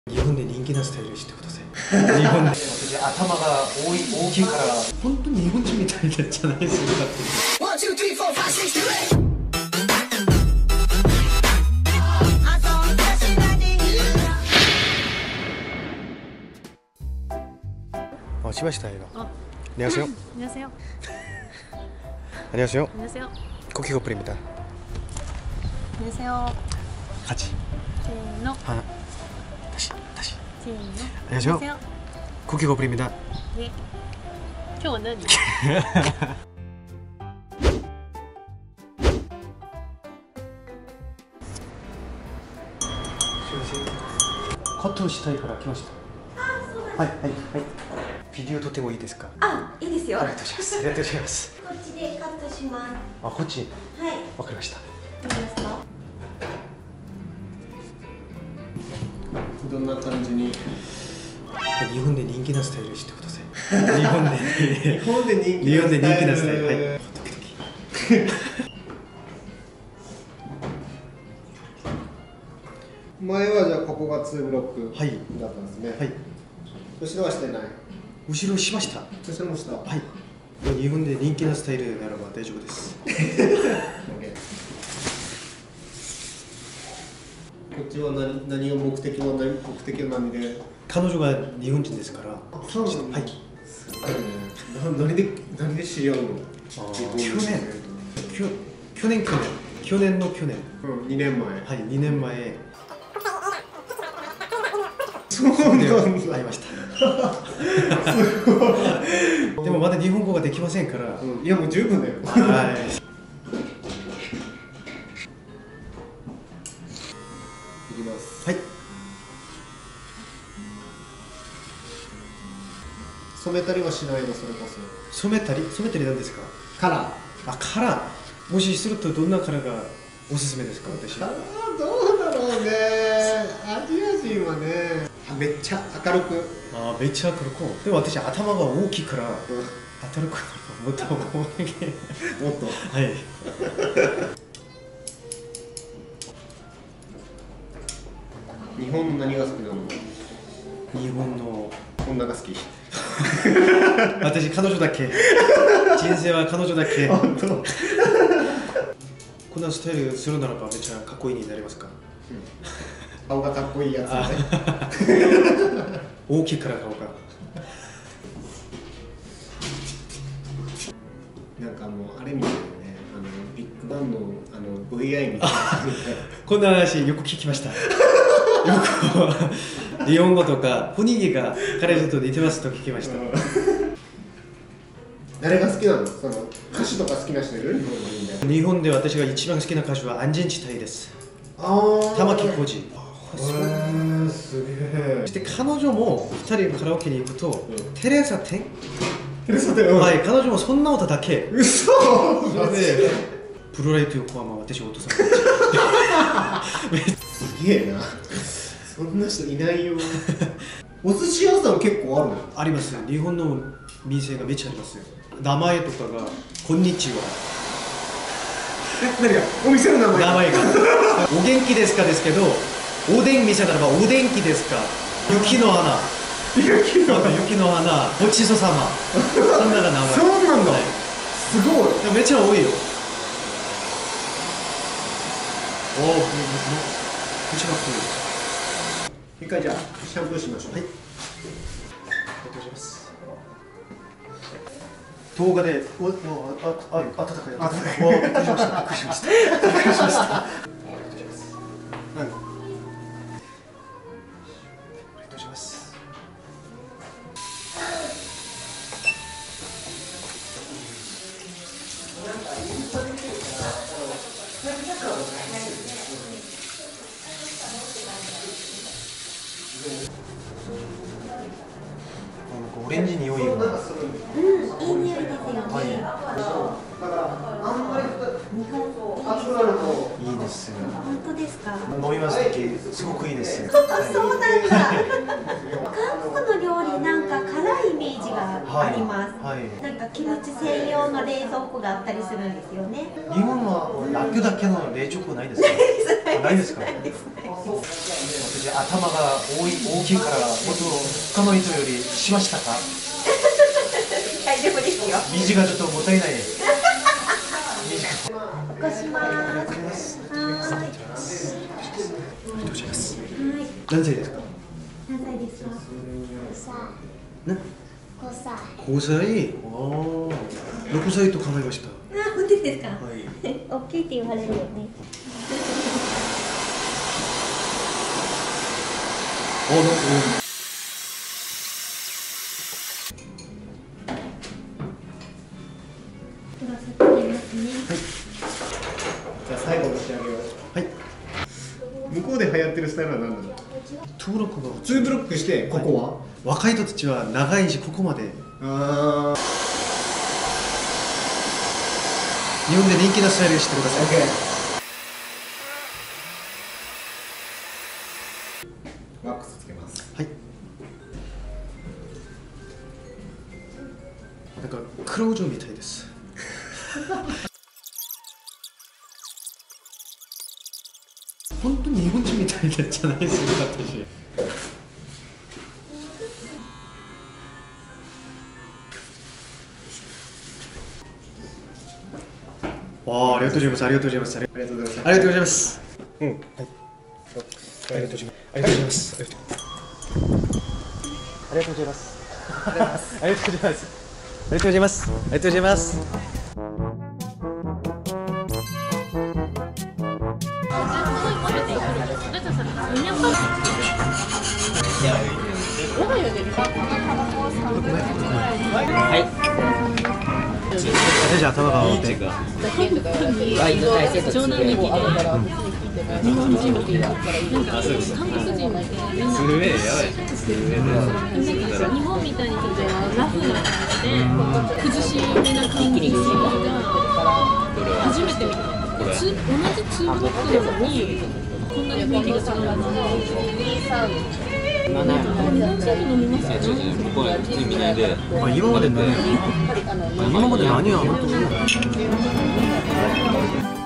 日本で人気なスタイルしてください。日本で私頭が大きいから本当に日本人みたいじゃないですかって。1、2、3、4、5、6、7、しました映画。안녕하세요。 안녕하세요。 안녕하세요。 안녕하세요。 고기고프입니다。 안녕하세요。 같이。 せーの。 하나。다시。 せーの。 안녕하세요。 고기고프입니다。 で、今日は何？ カットしたいから来ました。はいはいはい。ビデオ撮ってもいいですか？ あ、いいですよ。 ありがとうございます。ありがとうございます。 こっちでカットします。 あ、こっち。 はい。 わかりました。 いいですか？ どんな感じに？ 日本で人気なスタイルしてください。日本で人気なスタイル。 はい。 前はじゃあここが2ブロックだはいったんですね。 はい。 後ろはしてない。 後ろしました。 後ろもした。 はい。日本で人気なスタイルならば大丈夫です。 こっちは何が目的は何で？ 彼女が日本人ですから。 そうなんだ。 はい。 すごいね。何で知り合うの？ 去年。去年の去年。 うん、2年前。 はい、2年前。 そうなんだ。 会いました。でもまだ日本語ができませんから。 いやもう十分だよ。 はい。 いきます。 はい。 染めたりはしないの、それこそ。 染めたりなんですか？ カラー。 あ、カラー。もしするとどんなカラーがおすすめですか？私。 カラーどうだろうね。アジア人はね、めっちゃ明るく。 あ、めっちゃ明るく。でも私頭が大きいから明るくもっともっと。 はい。 日本の何が好きなの？ 日本の女が好き。 私彼女だけ。人生は彼女だけ。 本当。 こんなスタイルするならばめっちゃかっこいいになりますか？ 顔がかっこいいやつね。 大きいから顔が。 なんかもうあれみたいなね、ビッグバンのVI みたいな。 こんな話よく聞きました。よく日本語とか雰囲気が彼女と似てますと聞きました。 誰が好きなの？その歌手とか好きな人いる？ 日本で私が一番好きな歌手は安全地帯です。玉置浩二。 すげえ。 そして彼女も2人カラオケに行くと、テレサテン。はい、彼女もそんな歌だけ。 嘘。 それでプロライト横浜、私お父さん。 すげえな。そんな人いないよ。お寿司屋さん結構あるの？ あります。日本の店がめっちゃありますよ。名前とかがこんにちは。 何が？お店の名前？ 名前がお元気ですかですけど、おでん店ならばお元気ですか。雪の花。雪の花。ごちそうさま。そんなが名前。 そうなんだ。すごい。 でもめっちゃ多いよ。おお、めっちゃかっこいい。 一回じゃあシャンプーしましょう。 はい。ありがとうございます。動画で、温かい。びっくりしました。びっくりしました。びっくりしました。ありがとうございます。ありがとうございます。オレンジ匂いが。 いい匂いですよね。 はい。 だからあんまり日本熱くなるといいですよ。 本当ですか？ 飲みますときすごくいいですよ。 そうなんだ。韓国の料理なんか辛いイメージがあります。 はい。 なんかキムチ専用の冷蔵庫があったりするんですよね。 日本はラッキョだけの冷蔵庫ないですか？ ないですか。私頭が大きいからもっと他の人よりしましたか。 大丈夫ですよ。 虹がちょっともったいない。 起こします。は何歳ですか。 何歳ですか。 5歳。ああ、6歳と考えました。 あ、本当ですか。 はい。 大きいって言われるよね。 あ、なんか。 では先にますね。 じゃあ最後の仕上げを。 はい。 向こうで流行ってるスタイルは何なの？ トゥーロックが 2ブロックしてここ若い人たちは長いし、ここまでは。 日本で人気なスタイルしてください。 ワックスつけます。 はい。なんか黒女みたいです。本当に日本人みたいじゃないですか、私。わあ、ありがとうございます。ありがとうございます。 ありがとうございます。 ありがとうございます。うん。はい。ありがとうございます。ありがとうございます。ありがとうございます。ありがとうございます。ありがとうございます。ありがとうございます。じゃあ頭が回って長男劇で日本人っていうなんか韓国人だけみんな日本みたいにちょっとラフな感じで崩しめな感じが初めて見た。同じツーブロックなのにこんなに雰囲気が違うんだ。日本人飲みますか？ 今まで何や